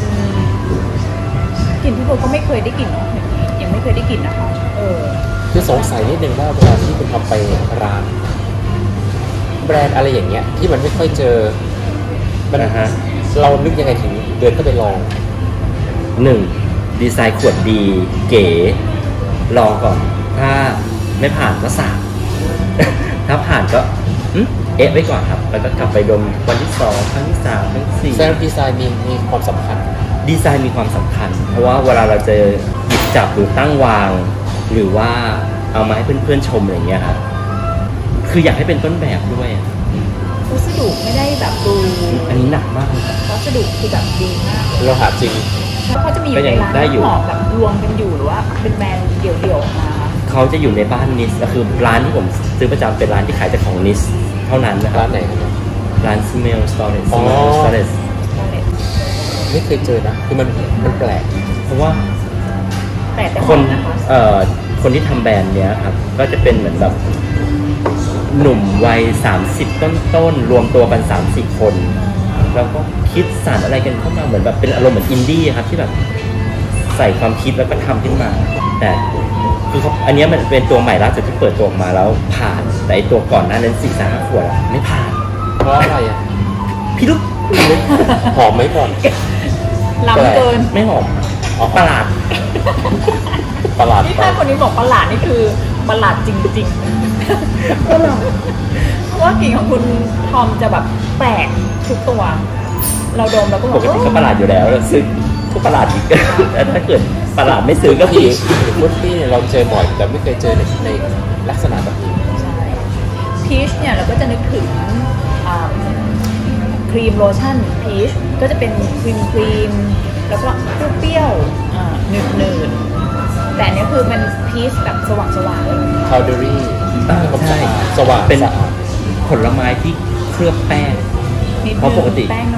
กลิ่นที่โบก็ไม่เคยได้กลิ่นเนาะอย่างนี้ยังไม่เคยได้กลิ่นนะคะ เออคือสงสัยนิดนึงว่าเวลาที่คุณทำไปร้าน แบรนด์อะไรอย่างเงี้ย ที่มันไม่ค่อยเจอมันนะฮะเรานึกยังไงถึงเดินเข้าไปลองหนึ่งดีไซน์ขวดดีเก๋ลองก่อน ถ้าไม่ผ่านก็สาม ถ้าผ่านก็อืมเอ๊ะไว้ก่อนครับ แล้วก็กลับไปดมวันที่สองครั้งที่สามครั้งที่สี่แซนด์ดีไซน์มีมีความสำคัญดีไซน์มีความสำคัญ เพราะว่าเวลาเราจะหยิบจับหรือตั้งวาง หรือว่าเอามาให้เพื่อนๆชมอะไรอย่างเงี้ยครับคืออยากให้เป็นต้นแบบด้วยอะวัสดุไม่ได้แบบดูอันนี้หนักมากเลยครับวัสดุคือแบบดีมากเลยเราหาจริงแล้วเขาจะมีอก็ยู่ยัในงร้านได้อยู่หอมแบบรวมกันอยู่หรือว่าเป็นแบรนด์เดี่ยวๆออกมาคะเขาจะอยู่ในบ้านนิสก็คือร้านที่ผมซื้อประจำเป็นร้านที่ขายแต่ของนิสเท่านั้นนะครับร้านไหนครับร้าน Smell Storage อ๋อ Smell Storage ไม่เคยเจอนะ คือมันมันแปลกเพราะว่าแต่แต่หคอน มนะคะเอ่อคนที่ทำแบรนด์เนี้ยครับ ก็จะเป็นเหมือนแบบหนุ่มวัยสามสิบต้นๆรวมตัวกัน สามสี่ คน แล้วก็คิดสรรอะไรกันเข้ามาเหมือนแบบเป็นอารมณ์เหมือนอินดี้ครับที่แบบใส่ความคิดแล้วก็ทำขึ้นมา แต่คือเขาอันเนี้ยมันเป็นตัวใหม่ล่าสุดที่เปิดตัวออกมาแล้วผ่าน แต่ไอตัวก่อนหน้านั้นสี่สามขวดอะไม่ผ่านเพราะอะไรอ่ะพี่ลูกหอมไหมก่อนล้ำเกินไม่หอมอ๋อประหลาดประหลาดนี่ไปถ้าคนนี้บอกประหลาดนี่คือประหลาดจริงๆเพราะว่ากลิ่นของคุณทอมจะแบบแปลกทุกตัว เราดมแล้วก็บปอกกติก็ว่าประหลาดอยู่แล้วแล้วซื้อก็ประหลาดอีก แต่ถ้าเกิดประหลาดไม่ซื้อก็พี่คือฟุตตี้เนี่ยเราเจอบ่อย แต่ไม่เคยเจอในในลักษณะแบบนี้ใช่พีชเนี่ยเราก็จะนึกถึงอ่าครีมโลชั่นพีชก็จะเป็นครีมครีมแล้วก็เปรี้ยวๆอ่าหนืดหนืดๆแต่อันนี้คือมันพีชแบบสว่างสว่างๆเลยพาวเดอรี่อ่าใช่สว่างเป็นสะอาดผลไม้ที่เคลือบแป้งนิดเพนึราะปกติงแป้งหน่อยนึง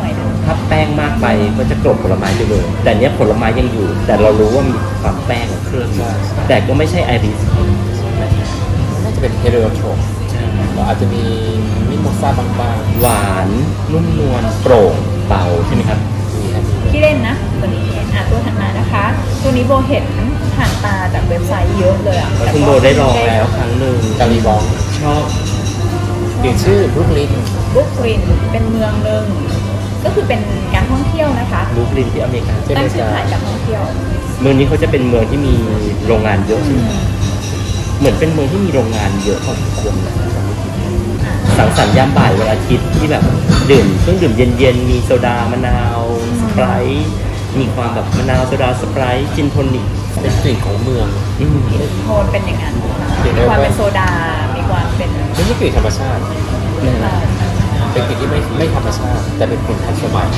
ถ้าแป้งมากไปก็จะกลบผลไม้ไปเลยแต่เนี้ยผลไม้ยังอยู่ แต่เรารู้ว่ามีความแป้งของเครื่องแต่ก็ไม่ใช่ไอริสน่าจะเป็นเฮโรโทรอาจจะมีมิโมซ่าบางๆหวานนุ่มนวลโปร่งเบาใช่ไหมครับที่เล่นนะตัวนี้เล่นอ่ะตัวถัดมานะคะ ตัวนี้โบเห็นผ่านตาจากเว็บไซต์เยอะเลยอ่ะแล้วคุณโบได้ลองแล้วครั้งหนึ่งกาลีบองชอบเปลี่ยนชื่อบรุกลินบรุกลินเป็นเมืองหนึ่งก็คือเป็นการท่องเที่ยวนะคะบรูคลินที่อเมริกาที่อตั้เมงริชื่อกาขายการท่องเที่ยวเมืองนี้เขาจะเป็นเมืองที่มีโรงงานเยอะใช่ไหมเหมือนเป็นเมืองที่มีโรงงานเยอะพอสมควรนะสังสรรค์ยามบ่ายวันอาทิตย์ที่แบบดื่มเครื่องดื่มเย็นๆมีโซดามะนาวสไปรท์มีความแบบมะนาวโซดาสไปรท์จินโทนิกเป็นกลิ่นของเมืองอืมโทนเป็นอย่างนั้นเดี๋ยวมีความเป็นโซดา มีความเป็นไม่ใช่กลิ่นธรรมชาตินั่นแหละเป็นกลิ่นที่ไม่ไม่ธรรมชาติ แต่เป็นกลิ่นทันสมัย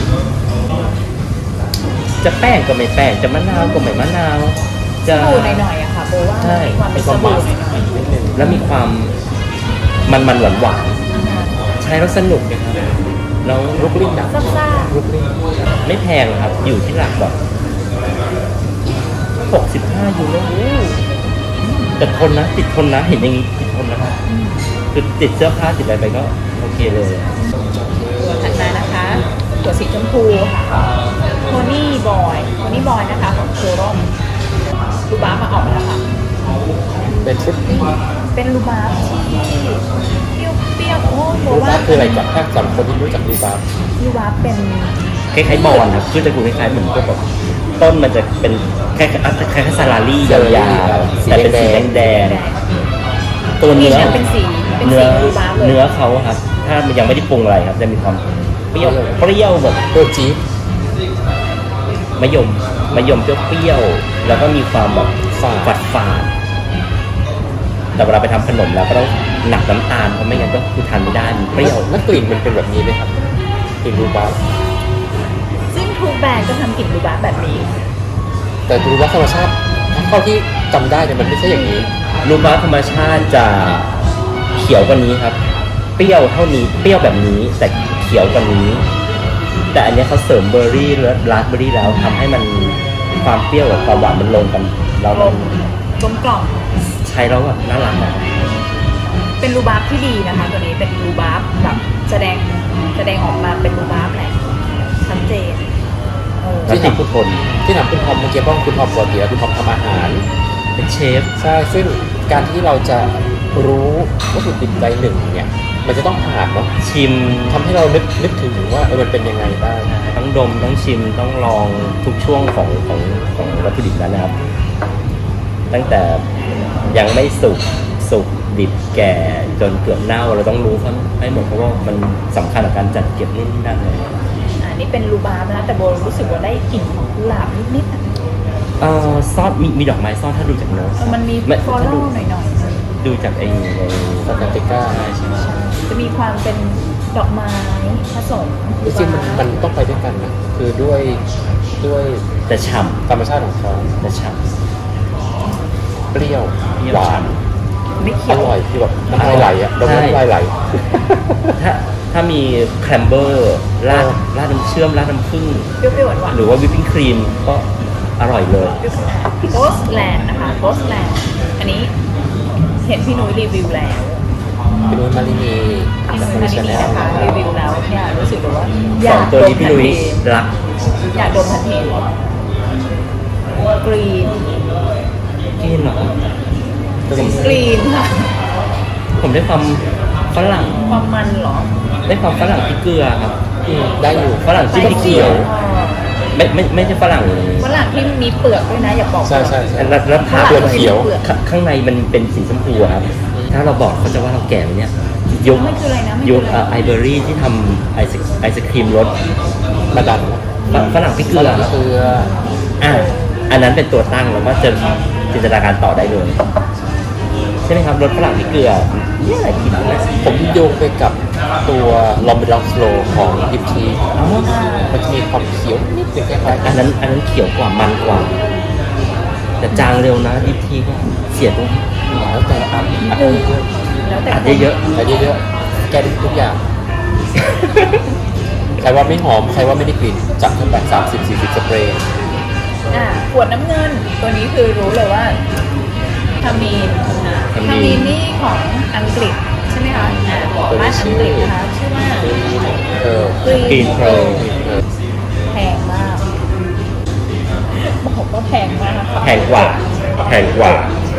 จะแป้งก็ไม่แป้งจะมะนาวก็ไม่มะนาวจะสบู่หน่อยๆอะค่ะโบว่าใช่มีความเป็นสบู่หน่อยนิดนึงแล้วมีความมันมันหวานหวานๆๆใช้แล้วสนุกนะครับแล้วบรุกลินดังซ่าบรุกลินไม่แพงครับ อยู่ที่หลักแบบหกสิบห้ายูโรแต่ทนนะ ติดทนนะ เห็นอย่างนี้ติดทนนะครับ คือติดเสื้อผ้าติดอะไรไปก็โอเคเลยตัวถัดมานะคะตัวสีชมพูค่ะโทนี่บอยโทนี่บอยนะคะของโซร่มลูบ้ามาออกแล้วค่ะเป็นฟรุตตี้เป็นลูบ้าที่เปรี้ยวๆโอ้โหรูว่าบาร์คืออะไรก่อนถ้าสำหรับคนที่รู้จักรูบาร์ลูบ้าเป็นคล้ายๆบอลครับคือจะดูคล้ายๆเหมือนพวกแบบต้นมันจะเป็นคล้ายๆคล้ายๆซาลารี่ยาวๆแต่เป็นสีแดงๆตัวเนื้อเป็นสีเป็นเนื้สีอลูบ้าเลยเนื้อเขาครับ ถ้ามันยังไม่ได้ปรุงอะไรครับ จะมีความเปรี้ยวเปรี้ยวแบบตัวจี๊ดมะยมมะยมเปรี้ยวๆแล้วก็มีความแบบฝาดฝาดฝาดแต่เวลาไปทำขนมเราก็ต้องหนักน้ำตาลเพราะไม่งั้นก็คือทานไม่ได้มันเปรี้ยวแล้วกลิ่นมันเป็นแบบนี้ไหมครับกลิ่นรูบาร์ซึ่งทุกแบรนด์ก็ทำกลิ่นลูบ้าแบบนี้แต่รูบาร์ธรรมชาติเท่าที่จำได้เนี่ยมันไม่ใช่อย่างนี้ลูกบ้าธรรมชาติจะเขียวกว่านี้ครับ เปรี้ยวเท่านี้เปรี้ยวแบบนี้แต่เขียวกว่านี้ แต่อันเนี้ยเขาเสริมเบอร์รี่และราสเบอร์รี่แล้วทำให้มันความเปรี้ยวกับความหวานมันลงกันแล้วกลมันมกลมกล่อมใช้แล้วแบบน่ารักนะเป็นรูบาร์ที่ดีนะคะ ตัวนี้เป็นรูบาร์แบบแสดงแสดงออกมาเป็นรูบาร์แหละชัดเจนเออแล้วติดทุกคนที่ถามคุณทอมเมื่อกี้เพราะคุณทอมปกติแล้วคุณทอมทำอาหารเป็นเชฟใช่ซึ่งการที่เราจะรู้วัตถุดิบใดหนึ่งเนี่ยมันจะต้องผ่านเนาะชิมทำให้เรานึกนึกถึงว่าเออมันเป็นยังไงบ้างต้องดมต้องชิมต้องลองทุกช่วงของของของวัตถุดิบนั้นนะครับ ตั้งแต่ยังไม่สุกสุกดิบแก่จนเกือบเน่าเราต้องรู้ให้หมดเพราะว่ามันสำคัญกับการจัดเก็บนู่นนี่นั่นเลยอันนี้เป็นรูบาร์นะแต่โบรู้สึกว่าได้กลิ่นของกุหลาบนิดๆอะเอ่อซ่อนมีมีดอกไม้ซ่อนถ้าดูจากโน้ตเออมันมีไฟลอถ้ารัดูลหน่อยดูจากไอ้ในสแตนติก้าใช่ใช่ๆจะมีความเป็นดอกไม้ผสมจริงๆมันมันต้องไปด้วยกันนะคือด้วยด้วยแต่ฉ่ธรรมชาติของเขาำแต่ฉ่เปรี้ยวเปรี้ยวหวานไม่อเขียวร่อยคือแบบน้ำลายไหลอ่ะดมใช่น้ำลายไหลำถ้าถ้ามีแครมเบอร์ราดราดน้ำเชื่อมราดน้ำผึ้งเปรี้ยวๆหวานๆหรือว่าวิปปิ้งครีมก็อร่อยเลยโรสแลนด์นะคะโรสแลนด์อันนี้เห็นพี่นุ้ยรีวิวแล้วพี่นุ้ยมารินีพี่นุ้ยจากมาชาดีแนนี้ลนะคะรีวิวแล้วเนี่ยรู้สึกเลยว่าอสยาองกตัวดมนี้พี่ทันนุ้ยทีรักอยากดมทันทีกรีนกินเหรอกรีนค่ะผมได้ความฝรั่งความมันเหรอได้ความฝรั่งพริกเกลือครับอืมได้อยู่ฝรั่งจิ้มพริกเขียว ไม่ไม่ไม่ใช่ฝรั่งฝรั่งที่มีเปลือกด้วยนะอย่าบอกใช่ใช่ใช่แล้วแล้วผักเปลือกเขียวข้าข้างในมันเป็นสีชมพูอะครับ ถ้าเราบอกเขาจะว่าเราแก่ไหมเนี่ยยุคไม่คืออะไรนะไม่ยุคือคอะไรไอเบอรี่ที่ทำไอศไอศครีมรสมาดันฝรั่งพริกเกลือฝรั่งเกลืออ่ะอันนั้นเป็นตัวตั้งแล้วก็จะจินตนาการต่อได้เลย ใช่ไหมครับรสฝรั่งพริกเกลือนี่อะไรกินนะผมโยงไปกับตัวลอมเบล็อกสโลของดิฟทีอ๋อมันจะมีความเขียวนิดนึงคล้ายๆอันนั้นอันนั้นเขียวกว่ามันกว่า แต่จางเร็วนะดิฟทีก็เสียตรงที่แล้วแต่อันอันเยอะแล้วแต่อัดเยอะๆอันเยอะๆแกได้ทุกอย่างๆใครว่าไม่หอมใครว่าไม่ได้กลิ่นจับเข้าไปสามสิบสี่สิบสเปรย์อ่าขวดน้ำเงินตัวนี้คือรู้เลยว่าทามีนทามีนนี่ของอังกฤษใช่ไหมคะอ่าของบ้านอังกฤษนะคะชื่อว่าเออ Green Pro เออแพงมากบอกว่าแพงมากนะคะแพงกว่าแพงกว่า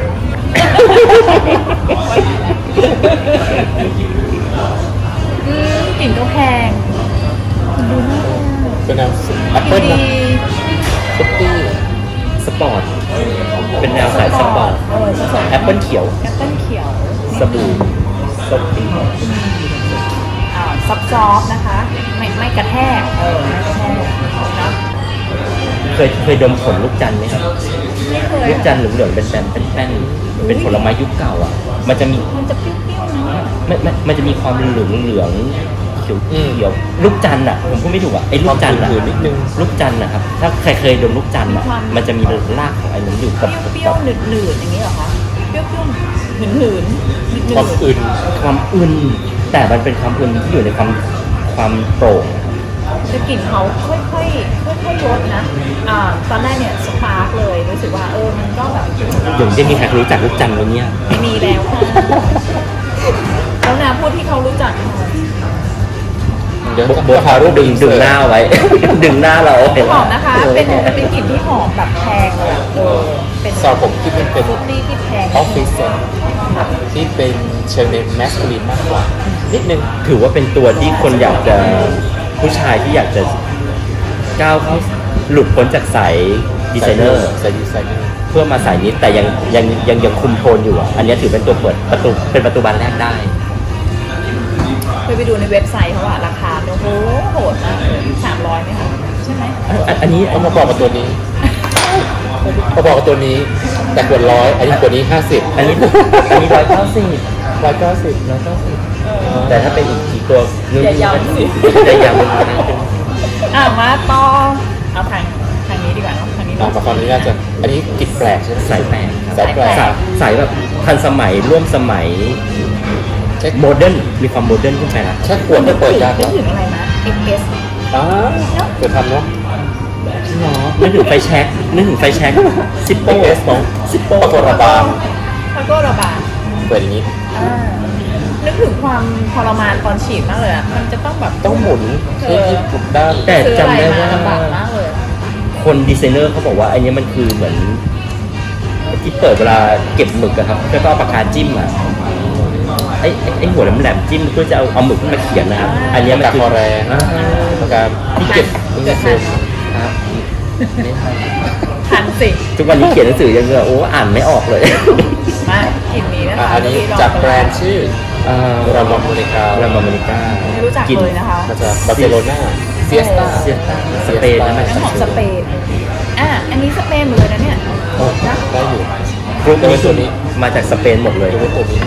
อืมกลิ่นก็แพงดูน่าเป็นแนวแอปเปิ้ลดีนะฟุตตี้สปอร์ต เป็นแนวสายสปอร์ตเออผสมแอปเปิ้ลเขียวแอปเปิ้ลเขียวสบู่สบู่อ่าซอฟซๆนะคะ ไม่ไม่กระแทกเออไม่กระแทกนะเคยเคยดมผลลูกจันทร์ไหมครับไม่เคยลูกจันทร์เหลืองๆเป็นแป้นเป็นแป้นๆเป็นผลไม้ยุคเก่าอ่ะ มันจะมีมันจะเปรี้ยวๆนะไม่ไม่มันจะมีความเหลืองเหลืองเขียวเขียวลูกจันทร์อ่ะผมพูดไม่ถูกอ่ะไอ้ลูกจันทร์อ่ะหืนนิดนึงลูกจันทร์นะครับถ้าใครเคยดมลูกจันทร์อ่ะมันจะมีรากของไอ้นั้นอยู่เปกับรี้ยวๆหนืดๆอย่างนี้เหรอคะเปรี้ยวๆหืนๆหนืดๆความอื่นความอึนแต่มันเป็นความอึนที่อยู่ในความความโปร่งแต่กลิ่นเขาค่อยๆค่อยๆลดนะอ่าตอนแรกเนี่ยสปาร์กเลยรู้สึกว่าเออมันก็แบบอย่างจะมีใครรู้จักลูกจันทร์ไหมเนี่ยไม่มีแล้วค่ะแล้วนะพูดที่เขารู้จักหน่อยเดี๋ยวโบทารูปดึงดึงหน้าไว้ ดึงหน้าเราเอาไว้หอมนะคะ เป็นเป็นกลิ่นที่หอมแบบแพงเลยอะเออเป็นสำหรับผมที่มันเป็นฟรุตตี้ที่แพงออฟฟิศที่เป็นเชิงในแมสคูลินมากกว่านิดนึงถือว่าเป็นตัวที่คนอยากจะผู้ชายที่อยากจะก้าวเข้าหลุดพ้นจากสายดีไซเนอร์ใส่ดีไซเนอร์เพื่อมาสายนี้แต่ยังยังยังยังคุมโทนอยู่อ่ะอันนี้ถือเป็นตัวเปิดประตูเป็นประตูบานแรกได้เคยไปดูในเว็บไซต์เขาอะราคาโอ้โหโหดมากสามร้อยไหมคะใช่ไหมอันอันนี้ต้องมาบอกกับตัวนี้มาบอกกับตัวนี้ แต่ขวดร้อยอันนี้ขวดนี้ห้าสิบอันนี้อันนี้ร้อยเก้าสิบร้อยเก้าสิบร้อยเก้าสิบแต่ถ้าเป็นอีกอีกตัวนึงอย่าย้ำสิจะย้ำมันเป็นอ่ะมาต่อเอาทางทางนี้ดีกว่าเนาะทางนี้อ่าเนาะมาฟังนี้น่าจะอันนี้กลิ่นแปลกใช่ไหมสายแปลกครับสายแปลกสายสายแบบทันสมัยร่วมสมัยใช่โมเดิร์นมีความโมเดิร์นขึ้นไปนะแค่ขวดก็เปิดยากนึแล้กวถึงอะไรนะ เอ็กเอสอ้าเปิดทันเนาะเนาะนึกถึงไฟแช็กนึกถึงไฟแช็กซิปโป้เอสเนาะซิปโป้ปรากฏระบาดแล้วก็ระบาดเปิดอย่างนี้อ่านึกถึงความทรมานตอนฉีดมากเลยอะมันจะต้องแบบต้องหมุนให้ที่ถูกด้านแต่ซื้อจำอะไรได้มาว่าลำบากมากเลยคนดีไซเนอร์เขาบอกว่าอันนี้มันคือเหมือนที่เปิดเวลาเก็บหมึกอะครับแล้วก็เอาปากกาจิ้มอะไอ้ไอ้ไอ้หัวแหลมๆจิ้มเพื่อจะเอาเอาหมึกขึ้นมาเขียนนะครับ อันนี้มันจากคือคอแรงอ่าประการที่เก็บนี่ก็คือครับไม่ทันทันสิทุกวันนี้เขียนหนังสือยังเงอโอ้อ่านไม่ออกเลยมากลิ่นนี้นะอ่ะคะอันนี้ที่ลองจากแบรนด์ชื่ออ่ารามาโมนิการามาอเมริกาไม่รู้จักเลยนะคะมาจากบาร์เซโลนาเซียสตาเซียสตาสเปนนะมันน้ำหอมสเปนอ่ะอันนี้สเปนหมดเลยนะเนี่ย นะได้อยู่กรุ๊ปยกเว้นี้นตัวนี้มาจากสเปนหมดเลยยกเว้นตัวนี้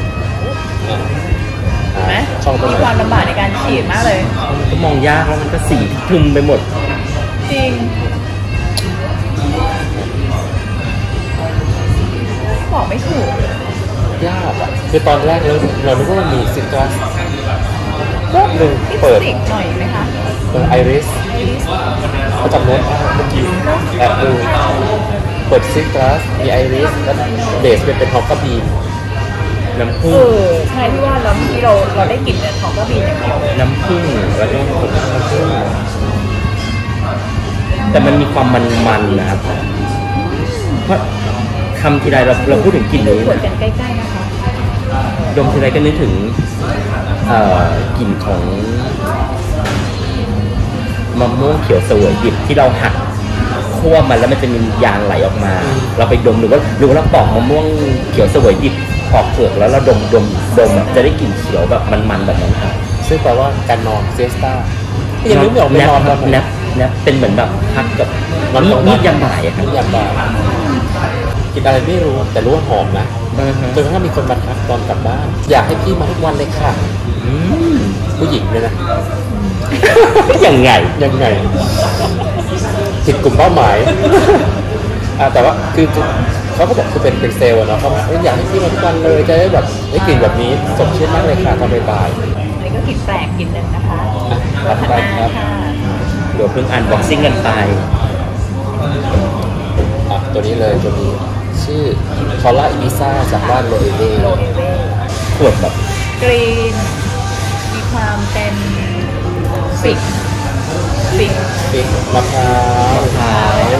เห็นไหมช่องตัวมีนี้ความลำบากในการฉีดมากเลยมันก็มองยากแล้วมันก็สีทึมไปหมดจริง บอกไม่ถูกยากอ่ะคือตอนแรกเราเรานึกว่ามันมีซิตรัสแป๊บหนึ่งลิปเปิสดติกหน่อยไหมคะเปิดไอริสไอริสเขาจำโน้ตได้เมื่อกี้แอบดูเปิดซิตรัสมีไอริสแล้วเบสเป็นเป็นฮอกกาบีนน้ำเอผึ้งอ ใช่ที่ว่าเราเมื่อกี้เราเราได้กลิ่นเนี่ยของก็มีอย่างเดียวน้ำผึ้งแล้วก็ผงน้ำผึ้งแต่มันมีความมันๆนะครับ เพราะคำทีไรเราเราพูดถึงกลิ่นดูนี้ขวดกันใกล้ๆนะคะดมทีไรก็นึกถึงเอ่อกลิ่นของมะม่วงเขียวเสวยดิบที่เราหักคั่วมันแล้วมันจะมียางไหลออกมา เราไปดมหรือว่าหรือว่าเราปอกมะม่วงเขียวเสวยดิบปอกเปลือกแล้วเราดมดมดมจะได้กลิ่นเขียวแบบมันๆแบบนั้นครับซึ่งแปลว่าการนอนเซสตายังนึกไม่ออกไปนอนตอนไหแนนบแนบเป็นเหมือนแบบพักกับนอนมีตรงมีนั้นดยำบ่ายอะครับมียำบ่ายกินอะไรไม่รู้แต่รู้ว่าหอมนะอือฮะจนกระทั่งมีคนมาทักตอนกลับบ้าน อยากให้พี่มาทุกวันเลยค่ะอืมผู้หญิงเลยนะยังไงยังไงผิดกลุ่มเป้าหมายอ่าแต่ว่าคือเขาก็บอกคือเป็นเป็นเซลล์อะเนาะเขาบอกเอ้ยอยากให้พี่มาทุกวันเลยจะได้แบบได้กลิ่นแบบนี้สดชื่นมากเลยค่ะตอนบ่ายอันนี้ก็กลิ่นแปลกกลิ่นหนึ่งนะคะถัดไปครับค่ะเดี๋ยวเพิ่งอันบ็อกซิ่งกันไปอ่ะตัวนี้เลยตัวนี้ชื่อคอล่าอิบิซ่าจากบ้านโรเอเวโรเอเวขวดแบบกรีนมีความเป็นฟิกฟิกปิกมะพร้าวมะพร้าว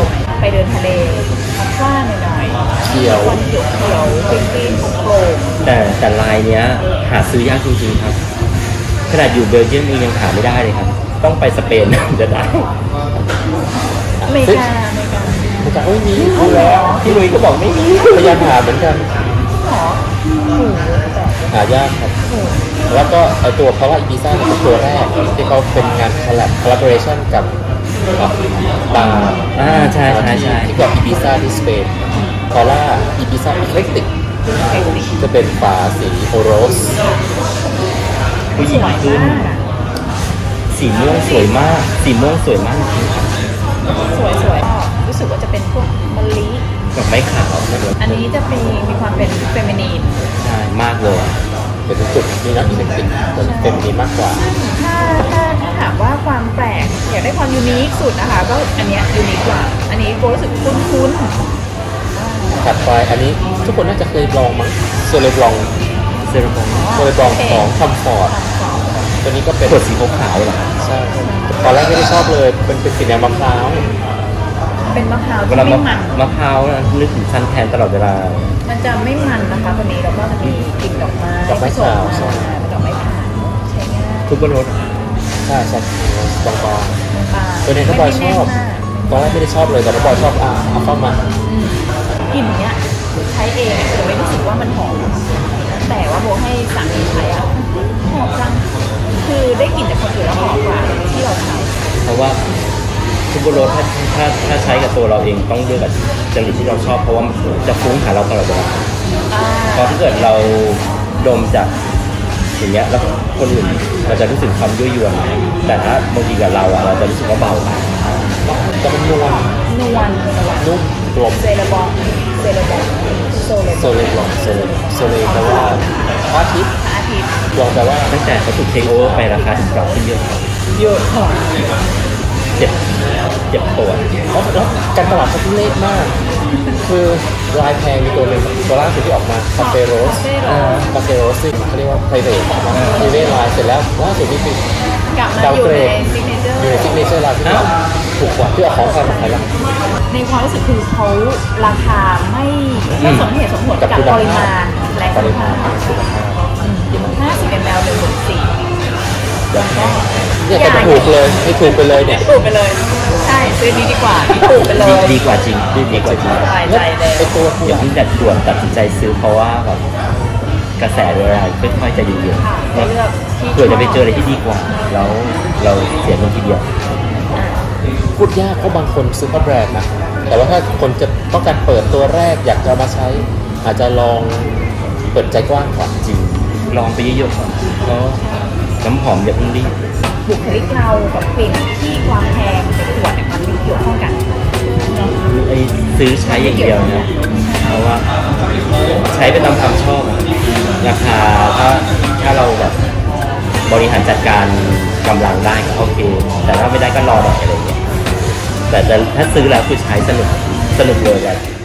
ไปเดินทะเลพักว่าหน่อยๆเขียวคนเขียวเขียวกรีนกรีนโปร่งแต่แต่ลายเนี้ยหาซื้อยากจริงๆครับ ขนาดอยู่เบลเยียมเองยังหาไม่ได้เลยครับ ต้องไปสเปน จะได้ๆอเมริกาอเมริกามันจะเอ้ยมีดูแล้วพี่ลุยก็บอกไม่มีพยายามหาเหมือนกันหรอโอ้โหแต่หายากครับโอ้โหแล้วก็ไอตัวคอล่าอิบิซ่าเนี่ยเป็นตัวแรกที่เขาเป็นงานคอลแลบคอลลาบอเรชันกับอ่ะบาร์อ่าใช่ใช่ใช่ที่เกาะอิบิซ่าที่สเปนคอล่าอิบิซ่าเอคเลกติกเอ็กซ์ติจะเป็นฝาสีโอโรสผู้หสญิงวยขึ้นมากอะสีม่วงสวยมาก สีม่วงสวยมากจริงครับสวยสวยก็รู้สึกว่าจะเป็นพวกมะลิแบบไม้ขาวนะครับอันนี้จะมีมีความเป็นเฟมินีนใช่มากเลยเป็นจุดนี่นะอิเล็กติกเป็นเป็นนี้มากกว่าถ้าถ้าถ้าถามว่าความแปลกอยากได้ความยูนิคสุดนะคะ ก็อันเนี้ยยูนิคกว่า อันนี้โบรู้สึกคุ้นถัดไปอันนี้ทุกคนน่าจะเคยลองมั้งโซเลบลองเซรั่มๆโซเลบลองของคอมฟอร์ตตัวนี้ก็เป็นขวดสีขาวๆเหรอใช่ตอนแรกไม่ได้ชอบเลยเป็นเป็นสีแนวมะพร้าวเป็นมะพร้าวเวที่ลาไม่มะมันมะพร้าวนะนึกถึงซันแทนตลอดเวลามันจะไม่มันนะคะตัวนี้แล้วก็จะมีกลิ่นดอกไม้ดอกไม้ผสขาวมาใช่เป็นดอกไม้ขาวใช้ง่ายทุกบนรถใช่ใช่บางบางอ่าตัวนี้น้องบอยชอบไม่แน่นมากตอนแรกไม่ได้ชอบเลยแต่น้องบอยชอบอ่ะเอาเข้ามาอืมกลิ่นเนี้ยใช้เองอะแต่ไม่รู้สึกว่ามันหอมแต่ว่าโบให้สามีใช้อ่ะหอมจังคือได้กลิ่นจากคนอื่นแล้วหอมกว่าที่เราใช้เพราะว่าทุกบนรถถ้าถ้าถ้าใช้กับตัวเราเองต้องเลือกกับจริตที่เราชอบเพราะว่ามันจะฟุ้งหาเราตลอดเวลาอ่าเพราะถ้าเกิดเราดมจากอย่างเงี้ยแล้วคนอื่นเราจะรู้สึกความยั่วยวนแต่ถ้าบางทีกับเราอะเราจะรู้สึกว่าเบาไปแต่มันนวลนวลนวลนุ่มกลมเซเลบองเซเลบองโซเลโซเลบลองโซเลโซเลแปลว่าพระอาทิตย์พระอาทิตย์ลองแปลว่าตั้งแต่เขาถูกเทคโอเวอร์ไปราคาถึงปรับขึ้นเยอะเยอะค่ะเจ็บเจ็บตัวแล้วแล้วการตลาดเขาทุเรศมาก คือลายแพงมีตัวหนึ่งตัวล่าสุดที่ออกมาคาเฟโรสคาเฟ่โรสคาเฟโรสซึ่งเขาเรียกว่า private ใช่ไหม private line เสร็จแล้วล่าสุดนี่คือกลับมาดาวอยู่เกรในดซิกเนเจอร์อยู่ใน signature line ที่แบบถูกกว่าที่เอาของแพงมาขายละในความรู้สึกคือเขาราคาไม่ไม่สมเหตุสมผลกับปริมาณและปคุณริภามาพณคุณภาพห้าสิบมลหนึ่งหมื่นสี่แล้วก็เนี่ยแต่ถูกเลยให้ถูกไปเลยเนี่ยถูกไปเลย ใช่ซื้อนี้ดีกว่าถูกไปเลดียดีกว่าจริงดีกว่าจริงสบายใจเลยไอตัวอย่าเพิ่งดัดด่วนตัดสินใจซื้อเพราะว่าแบบกระแสโดยอะไรค่อยๆจะเย็นค่ะๆไปเลือกที่เผื่อจะไปเจออะไรที่ดีกว่า แล้วเราเสียเงินทีเดียวอ่าพูดยากเพราะบางคนซื้อเพราะแบรนด์นะแต่ว่าถ้าคนจะต้องการเปิดตัวแรกอยากจะมาใช้ อาจจะลองเปิดใจกว้างก่อนจริงลองไปเยอะๆก่อนเพราะน้ำหอมอย่าเพิ่งรีบบุคลิกเรากับกลิ่นที่ความแพงในขวดเนี่ยมันมีเกี่ยวข้องกันเนาะไอ้ซื้อใช้อย่างเดียวนะเพราะว่าใช้ไปตามความชอบอะราคาถ้าถ้าเราแบบบริหารจัดการกำลังได้ก็โอเค แต่ถ้าไม่ได้ก็รอหน่อยอะไรอย่างเงี้ยแต่แต่ถ้าซื้อแล้วคือใช้สนุกสนุกเลยอะ